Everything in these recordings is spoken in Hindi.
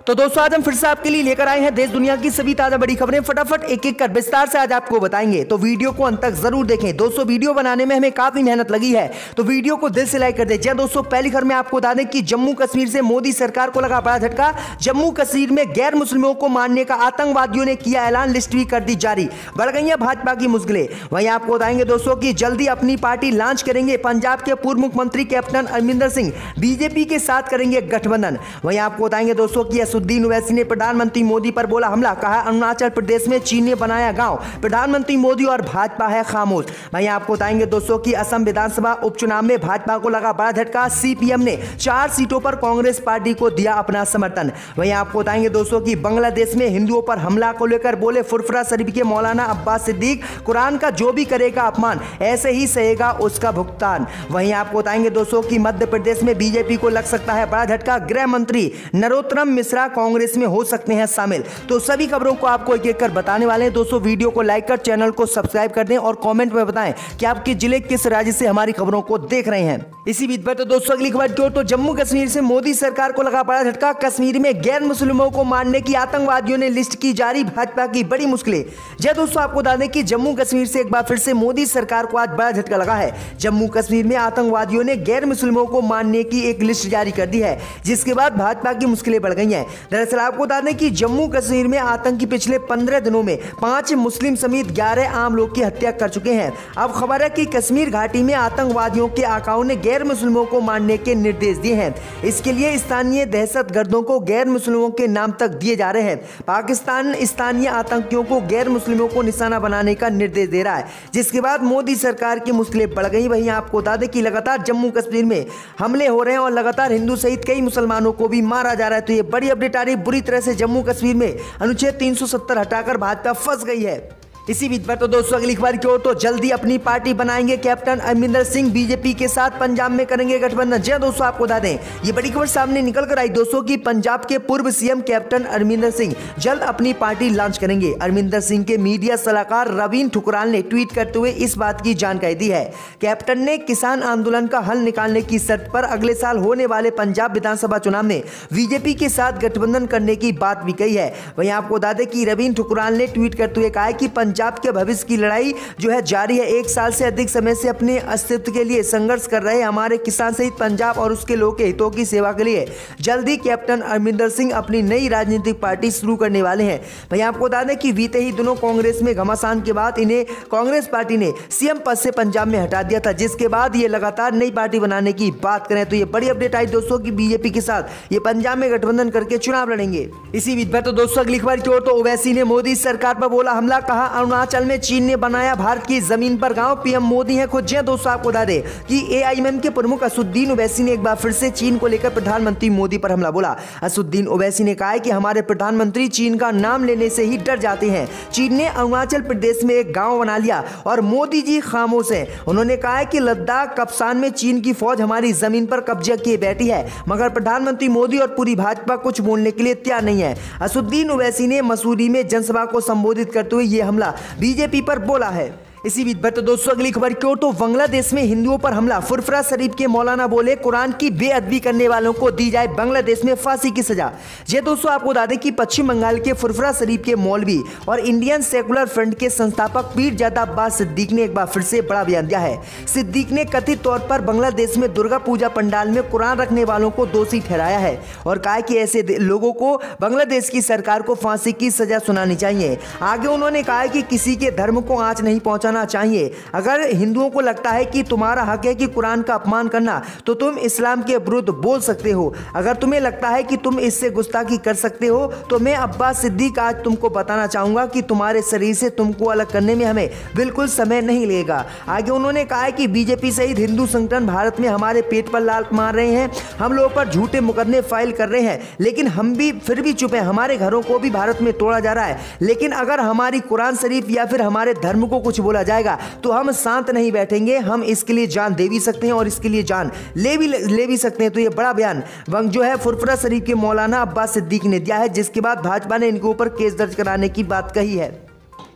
तो दोस्तों आज हम फिर से आपके लिए लेकर आए हैं देश दुनिया की सभी ताजा बड़ी खबरें। फटाफट एक एक कर विस्तार से आज आपको बताएंगे, तो वीडियो को अंत तक जरूर देखें। दोस्तों वीडियो बनाने में हमें काफी मेहनत लगी है, तो वीडियो को दिल से लाइक कर दें। दोस्तों पहली खबर में आपको बता दें कि जम्मू कश्मीर से मोदी सरकार को लगा बड़ा झटका। जम्मू कश्मीर में गैर मुस्लिमों को मारने का आतंकवादियों ने किया ऐलान, लिस्ट भी कर दी जारी। बढ़ गई है भाजपा की मुश्किलें। वहीं आपको बताएंगे दोस्तों की जल्दी अपनी पार्टी लॉन्च करेंगे पंजाब के पूर्व मुख्यमंत्री कैप्टन अमरिंदर सिंह, बीजेपी के साथ करेंगे गठबंधन। वहीं आपको बताएंगे दोस्तों की असदुद्दीन ओवैसी ने प्रधानमंत्री मोदी पर बोला हमला, कहा अरुणाचल प्रदेश में चीन ने बनाया गांव, प्रधानमंत्री मोदी और भाजपा है खामोश। वहीं आपको बताएंगे दोस्तों की असम विधानसभा उपचुनाव में भाजपा को लगा बड़ा झटका। सीपीएम ने 4 सीटों पर कांग्रेस पार्टी को दिया अपना समर्थन। वहीं आपको बताएंगे दोस्तों की बांग्लादेश में हिंदुओं पर हमला को लेकर बोले फुरफुरा शरीफ के मौलाना अब्बास सिद्दीक, कुरान का जो भी करेगा अपमान ऐसे ही सहेगा उसका भुगतान। वहीं आपको बताएंगे दोस्तों की मध्य प्रदेश में बीजेपी को लग सकता है बड़ा झटका। गृह मंत्री नरोत्तम मिश्रा कांग्रेस में हो सकते हैं शामिल। तो सभी खबरों को आपको एक एक कर बताने वाले हैं। दोस्तों वीडियो को लाइक कर चैनल को सब्सक्राइब कर दें और कमेंट में बताएं कि आपके जिले किस राज्य से हमारी खबरों को देख रहे हैं। इसी बीच पर तो दोस्तों अगली खबर की ओर, तो जम्मू कश्मीर से मोदी सरकार को लगा बड़ा झटका। कश्मीर में गैर मुस्लिमों को मारने की आतंकवादियों ने लिस्ट की जारी, भाजपा की बड़ी मुश्किलें। जय दोस्तों आपको बता दें कि जम्मू कश्मीर से एक बार फिर से मोदी सरकार को आज बड़ा झटका लगा है। जम्मू कश्मीर में आतंकवादियों ने गैर मुस्लिमों को मारने की एक लिस्ट जारी कर दी है, जिसके बाद भाजपा की मुश्किलें बढ़ गई हैं। दरअसल आपको बता दें कि जम्मू कश्मीर में आतंकी पिछले 15 दिनों में 5 मुस्लिम समेत 11 आम लोग की हत्या कर चुके हैं। अब खबर है कि कश्मीर घाटी में आतंकवादियों के आकाओं ने गैर मुस्लिमों को मारने के निर्देश दिए हैं। इसके लिए स्थानीय दहशतगर्दों को गैर मुस्लिमों के नाम तक दिए जा रहे हैं। पाकिस्तान स्थानीय आतंकियों को गैर मुस्लिमों को निशाना बनाने का निर्देश दे रहा है, जिसके बाद मोदी सरकार की मुश्किलें बढ़ गई। वहीं आपको बता दें कि लगातार जम्मू कश्मीर में हमले हो रहे हैं और लगातार हिंदू सहित कई मुसलमानों को भी मारा जा रहा है। तो ये बड़ी अपडेट आ रही है। बुरी तरह से जम्मू कश्मीर में अनुच्छेद 370 हटाकर भाजपा फंस गई है। इसी बीच पर तो दोस्तों अगली खबर की ओर, तो जल्दी अपनी पार्टी बनाएंगे कैप्टन अमरिंदर सिंह, बीजेपी के साथ पंजाब में करेंगे गठबंधन। जय दोस्तों आपको बता दें ये बड़ी खबर सामने निकल कर आई दोस्तों की पंजाब के पूर्व सीएम कैप्टन अमरिंदर सिंह जल्द अपनी पार्टी लॉन्च करेंगे। अमरिंदर सिंह के मीडिया सलाहकार रवीन ठुकराल ने ट्वीट करते हुए इस बात की जानकारी दी है। कैप्टन ने किसान आंदोलन का हल निकालने की शर्त पर अगले साल होने वाले पंजाब विधानसभा चुनाव में बीजेपी के साथ गठबंधन करने की बात भी कही है। वहीं आपको बता दें कि रवीन ठुकराल ने ट्वीट करते हुए कहा है कि पंजाब के भविष्य की लड़ाई जो है जारी है। 1 साल से अधिक समय से अपने अस्तित्व के लिए संघर्ष कर रहे हमारे किसान सहित पंजाब और उसके लोगों के हितों की सेवा के लिए जल्द ही कैप्टन अमरिंदर सिंह अपनी नई राजनीतिक पार्टी शुरू करने वाले हैं। वहीं आपको बता दें कि बीते ही दिनों कांग्रेस में घमासान के बाद इन्हें कांग्रेस पार्टी ने सीएम पद से पंजाब में हटा दिया था, जिसके बाद ये लगातार नई पार्टी बनाने की बात करें तो ये बड़ी अपडेट आई दोस्तों की बीजेपी के साथ ये पंजाब में गठबंधन करके चुनाव लड़ेंगे। इसी बीच पर तो दोस्तों अगली खबर की ओर, तो ओवैसी ने मोदी सरकार पर बोला हमला, कहा अरुणाचल में चीन ने बनाया भारत की जमीन पर गांव, पीएम मोदी है खुद। जय दोस्तों आपको बता दें कि एआईएमएम के प्रमुख असदुद्दीन ओवैसी ने एक बार फिर से चीन को लेकर प्रधानमंत्री मोदी पर हमला बोला। असदुद्दीन ओवैसी ने कहा है कि हमारे प्रधानमंत्री चीन का नाम लेने से ही डर जाते हैं। चीन ने अरुणाचल प्रदेश में एक गांव बना लिया और मोदी जी खामोश हैं। उन्होंने कहा है कि लद्दाख कप्सान में चीन की फौज हमारी जमीन पर कब्जा किए बैठी है, मगर प्रधानमंत्री मोदी और पूरी भाजपा कुछ बोलने के लिए तैयार नहीं है। असदुद्दीन ओवैसी ने मसूरी में जनसभा को संबोधित करते हुए यह हमला बीजेपी पर बोला है। इसी बीच पर तो दोस्तों अगली खबर की ओर, तो बांग्लादेश में हिंदुओं पर हमला। फुरफुरा शरीफ के मौलाना बोले कुरान की बेअदबी करने वालों को दी जाए बांग्लादेश में फांसी की सजा। ये दोस्तों आपको बता दें कि पश्चिम बंगाल के फुरफुरा शरीफ के मौलवी और इंडियन सेकुलर फ्रंट के संस्थापक पीरजादा अब्बास सिद्दीक ने एक बार फिर से बड़ा बयान दिया है। सिद्दीक ने कथित तौर पर बांग्लादेश में दुर्गा पूजा पंडाल में कुरान रखने वालों को दोषी ठहराया है और कहा कि ऐसे लोगों को बांग्लादेश की सरकार को फांसी की सजा सुनानी चाहिए। आगे उन्होंने कहा कि किसी के धर्म को आंच नहीं पहुंचाना चाहिए। अगर हिंदुओं को लगता है कि तुम्हारा हक है कि कुरान का अपमान करना, तो तुम इस्लाम के विरुद्ध बोल सकते हो। अगर तुम्हें लगता है कि तुम इससे गुस्ताखी कर सकते हो, तो मैं अब्बास सिद्दीक आज तुमको बताना चाहूंगा कि तुम्हारे शरीर से तुमको अलग करने में हमें बिल्कुल समय नहीं लगेगा। आगे उन्होंने कहा है कि बीजेपी सहित हिंदू संगठन भारत में हमारे पेट पर लात मार रहे हैं, हम लोगों पर झूठे मुकदमे फाइल कर रहे हैं, लेकिन हम भी फिर भी चुप हैं। हमारे घरों को भी भारत में तोड़ा जा रहा है, लेकिन अगर हमारी कुरान शरीफ या फिर हमारे धर्म को कुछ बोला जाएगा तो हम शांत नहीं बैठेंगे। हम इसके लिए जान दे भी सकते हैं और इसके लिए जान ले भी सकते हैं। तो ये बड़ा बयान जो है फुरफुरा शरीफ के मौलाना अब्बास सिद्दीक ने दिया है, जिसके बाद भाजपा ने इनके ऊपर केस दर्ज कराने की बात कही है।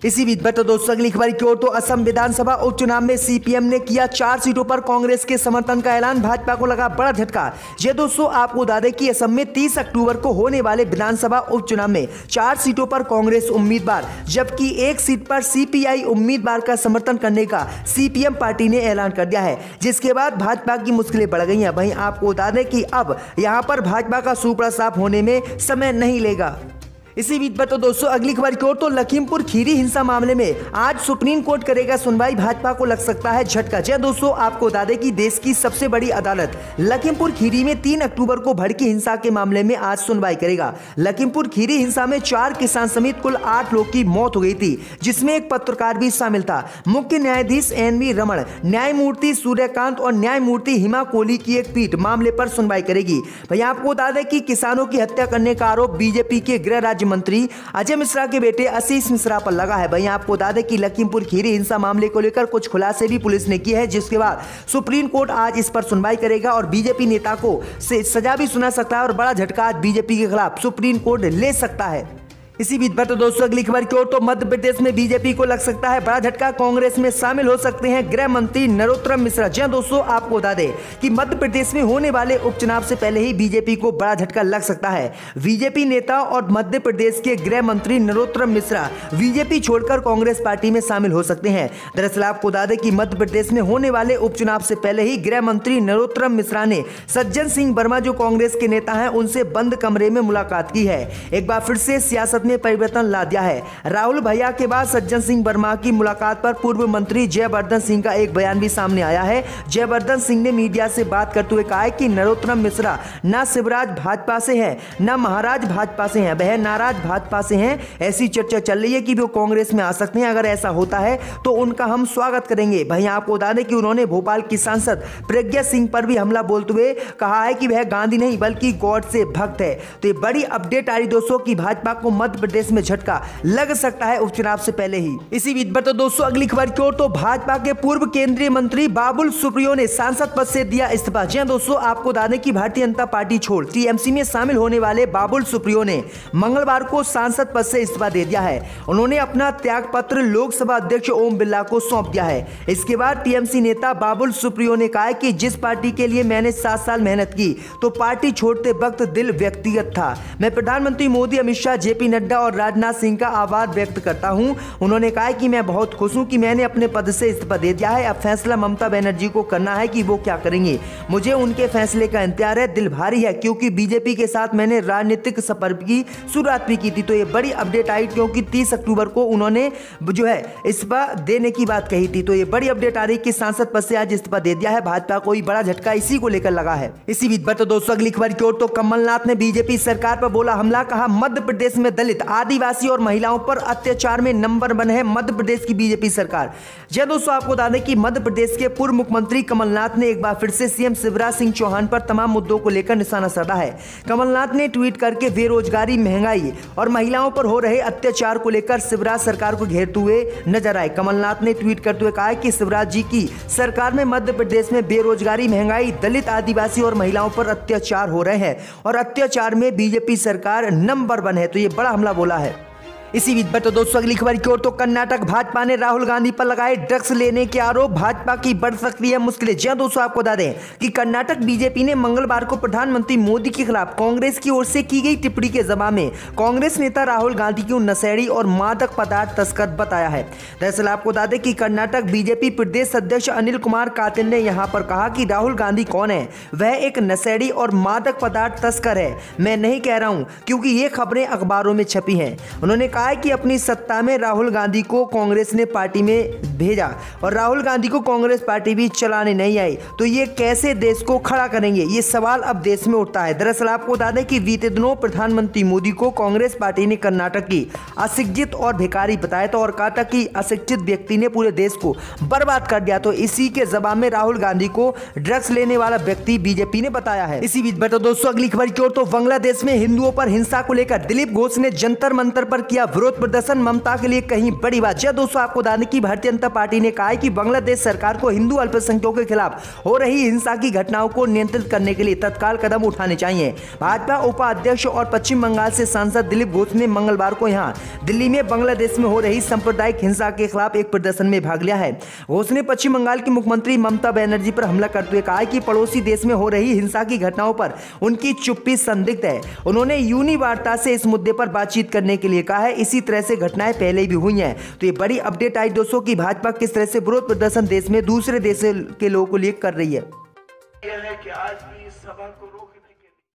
इसी बीच बता दोस्तों अगली खबर की ओर तो असम विधानसभा उपचुनाव में सीपीएम ने किया 4 सीटों पर कांग्रेस के समर्थन का ऐलान, भाजपा को लगा बड़ा झटका। ये दोस्तों आपको बता दें कि असम में 30 अक्टूबर को होने वाले विधानसभा उपचुनाव में 4 सीटों पर कांग्रेस उम्मीदवार जबकि 1 सीट पर सीपीआई उम्मीदवार का समर्थन करने का सीपीएम पार्टी ने ऐलान कर दिया है, जिसके बाद भाजपा की मुश्किलें बढ़ गई हैं। वहीं आपको बता दें कि अब यहां पर भाजपा का सुपड़ा साफ होने में समय नहीं लेगा। इसी बीच पर तो दोस्तों अगली खबर की ओर तो लखीमपुर खीरी हिंसा मामले में आज सुप्रीम कोर्ट करेगा सुनवाई, भाजपा को लग सकता है झटका। जी दोस्तों आपको बता दें कि देश की सबसे बड़ी अदालत लखीमपुर खीरी में 3 अक्टूबर को भड़की हिंसा के मामले में आज सुनवाई करेगा। लखीमपुर खीरी हिंसा में 4 किसान समेत कुल 8 लोग की मौत हो गई थी, जिसमें एक पत्रकार भी शामिल था। मुख्य न्यायाधीश एनवी रमण, न्यायमूर्ति सूर्यकांत और न्यायमूर्ति हिमा कोहली की एक पीठ मामले पर सुनवाई करेगी। भैया आपको बता दें कि किसानों की हत्या करने का आरोप बीजेपी के गृह राज्य मंत्री अजय मिश्रा के बेटे आशीष मिश्रा पर लगा है। वहीं आपको बता दें कि लखीमपुर खीरी हिंसा मामले को लेकर कुछ खुलासे भी पुलिस ने किए हैं, जिसके बाद सुप्रीम कोर्ट आज इस पर सुनवाई करेगा और बीजेपी नेता को सजा भी सुना सकता है और बड़ा झटका आज बीजेपी के खिलाफ सुप्रीम कोर्ट ले सकता है। इसी बीच पर तो दोस्तों अगली खबर की ओर तो मध्य प्रदेश में बीजेपी को लग सकता है बड़ा झटका, कांग्रेस में शामिल हो सकते हैं गृह मंत्री नरोत्तम मिश्रा। जी दोस्तों आपको बता दें कि मध्य प्रदेश में होने वाले उपचुनाव से पहले ही बीजेपी को बड़ा झटका लग सकता है। बीजेपी नेता और मध्य प्रदेश के गृह मंत्री नरोत्तम मिश्रा बीजेपी छोड़कर कांग्रेस पार्टी में शामिल हो सकते हैं। दरअसल आपको बता दें कि मध्य प्रदेश में होने वाले उपचुनाव से पहले ही गृह मंत्री नरोत्तम मिश्रा ने सज्जन सिंह वर्मा जो कांग्रेस के नेता हैं उनसे बंद कमरे में मुलाकात की है। एक बार फिर से सियासत में परिवर्तन ला दिया है। राहुल भैया के बाद सज्जन सिंह वर्मा की मुलाकात पर पूर्व मंत्री जयवर्धन सिंह का एक बयान भी सामने आया है। जयवर्धन सिंह ने मीडिया से बात करते हुए कहा है कि नरोत्तम मिश्रा न शिवराज भाजपा से है न महाराज भाजपा से हैं, वह नाराज भाजपा से हैं। ऐसी चर्चा चल रही है कि वो कांग्रेस में आ सकते हैं। अगर ऐसा होता है तो उनका हम स्वागत करेंगे। भैया आपको बता दें कि उन्होंने भोपाल की सांसद प्रज्ञा सिंह पर भी हमला बोलते हुए कहा है कि वह गांधी नहीं बल्कि गॉड से भक्त है। तो ये बड़ी अपडेट आ रही दोस्तों की भाजपा को मध्य प्रदेश में झटका लग सकता है उपचुनाव से पहले ही। इसी बीच पर तो दोस्तों अगली खबर की ओर तो भाजपा के पूर्व केंद्रीय मंत्री बाबुल सुप्रियो ने सांसद पद से दिया इस्तीफा। जी दोस्तों आपको बता दें कि भारतीय जनता पार्टी छोड़ टीएमसी में शामिल होने वाले बाबुल सुप्रियो ने मंगलवार को सांसद पद से इस्तीफा दे दिया है। उन्होंने अपना त्याग पत्र लोकसभा अध्यक्ष ओम बिरला को सौंप दिया है। इसके बाद टीएमसी नेता बाबुल सुप्रियो ने कहा कि जिस पार्टी के लिए मैंने 7 साल मेहनत की तो पार्टी छोड़ते वक्त दिल व्यक्तिगत था। मैं प्रधानमंत्री मोदी, अमित शाह, जेपी नड्डा और राजनाथ सिंह का आभार व्यक्त करता हूं। उन्होंने कहा कि मैं बहुत खुश हूं कि मैंने अपने पद से इस्तीफा दे दिया है। अब फैसला ममता बनर्जी को करना है कि वो क्या करेंगे। मुझे उनके फैसले का इंतजार है। दिल भारी है क्योंकि बीजेपी के साथ मैंने राजनीतिक सफर की शुरुआत भी की थी। तो ये बड़ी अपडेट आई क्योंकि 30 अक्टूबर को उन्होंने जो है इस्तीफा देने की बात कही थी। तो ये बड़ी अपडेट आ रही कि सांसद पद से आज इस्तीफा दे दिया है। भाजपा को ही बड़ा झटका इसी को लेकर लगा है। इसी बीच पर तो दोस्तों अगली खबर की ओर तो कमलनाथ ने बीजेपी सरकार पर बोला हमला, कहा मध्य प्रदेश में दलित, आदिवासी और महिलाओं पर अत्याचार में नंबर 1 है मध्य प्रदेश की बीजेपी सरकार। जी दोस्तों आपको बता दें कि मध्य प्रदेश के पूर्व मुख्यमंत्री कमलनाथ ने एक बार फिर से सीएम शिवराज सिंह चौहान पर तमाम मुद्दों को लेकर निशाना साधा है। कमलनाथ ने ट्वीट करके बेरोजगारी, महंगाई और महिलाओं पर हो रहे अत्याचार को लेकर शिवराज सरकार को घेरते हुए नजर आए। कमलनाथ ने ट्वीट करते हुए कहा कि शिवराज जी की सरकार में मध्य प्रदेश में बेरोजगारी, महंगाई, दलित, आदिवासी और महिलाओं पर अत्याचार हो रहे हैं और अत्याचार में बीजेपी सरकार नंबर 1 है। तो ये बड़ा हमला बोला है। इसी बीच पर तो दोस्तों अगली खबर की ओर तो कर्नाटक भाजपा ने राहुल गांधी पर लगाए ड्रग्स लेने के आरोप, भाजपा की बढ़ सकती है मुश्किलें। जी दोस्तों आपको बता दें कि कर्नाटक बीजेपी ने मंगलवार को प्रधानमंत्री मोदी के खिलाफ कांग्रेस की ओर से की गई टिप्पणी के जवाब में कांग्रेस नेता राहुल गांधी को नशेड़ी और मादक पदार्थ तस्कर बताया है। दरअसल आपको बता दें कि कर्नाटक बीजेपी प्रदेश अध्यक्ष अनिल कुमार कातिल ने यहां पर कहा कि राहुल गांधी कौन है, वह एक नशेड़ी और मादक पदार्थ तस्कर है। मैं नहीं कह रहा हूं क्योंकि ये खबरें अखबारों में छपी हैं। उन्होंने कहा कि अपनी सत्ता में राहुल गांधी को कांग्रेस ने पार्टी में भेजा और राहुल गांधी को कांग्रेस पार्टी भी चलाने नहीं आई, तो ये कैसे देश को खड़ा करेंगे, ये सवाल अब देश में उठता है। दरअसल आपको बता दें कि बीते दिनों प्रधानमंत्री मोदी को कांग्रेस पार्टी ने कर्नाटक की अशिक्षित और भिखारी बताया था और कहा था कि अशिक्षित व्यक्ति ने पूरे देश को बर्बाद कर दिया। तो इसी के जवाब में राहुल गांधी को ड्रग्स लेने वाला व्यक्ति बीजेपी ने बताया है। इसी बीच दोस्तों अगली खबर की ओर तो बांग्लादेश में हिंदुओं पर हिंसा को लेकर दिलीप घोष ने जंतर मंतर पर किया विरोध प्रदर्शन ममता के लिए कहीं बड़ी बात। जी दोस्तों, आपको बता दें कि भारतीय जनता पार्टी ने कहा है कि बांग्लादेश सरकार को हिंदू अल्पसंख्यकों के खिलाफ हो रही हिंसा की घटनाओं को नियंत्रित करने के लिए तत्काल कदम उठाने चाहिए। भाजपा उपाध्यक्ष और पश्चिम बंगाल से सांसद दिलीप घोष ने मंगलवार को यहां दिल्ली में बांग्लादेश में हो रही सांप्रदायिक हिंसा के खिलाफ एक प्रदर्शन में भाग लिया है। घोष ने पश्चिम बंगाल की मुख्यमंत्री ममता बनर्जी पर हमला करते हुए कहा कि पड़ोसी देश में हो रही हिंसा की घटनाओं पर उनकी चुप्पी संदिग्ध है। उन्होंने यूनी वार्ता से इस मुद्दे पर बातचीत करने के लिए कहा है। इसी तरह से घटनाएं पहले भी हुई हैं। तो ये बड़ी अपडेट आई दोस्तों कि भाजपा किस तरह से विरोध प्रदर्शन देश में दूसरे देश के लोगों को लिए कर रही है। यह है कि आज भी इस सभा को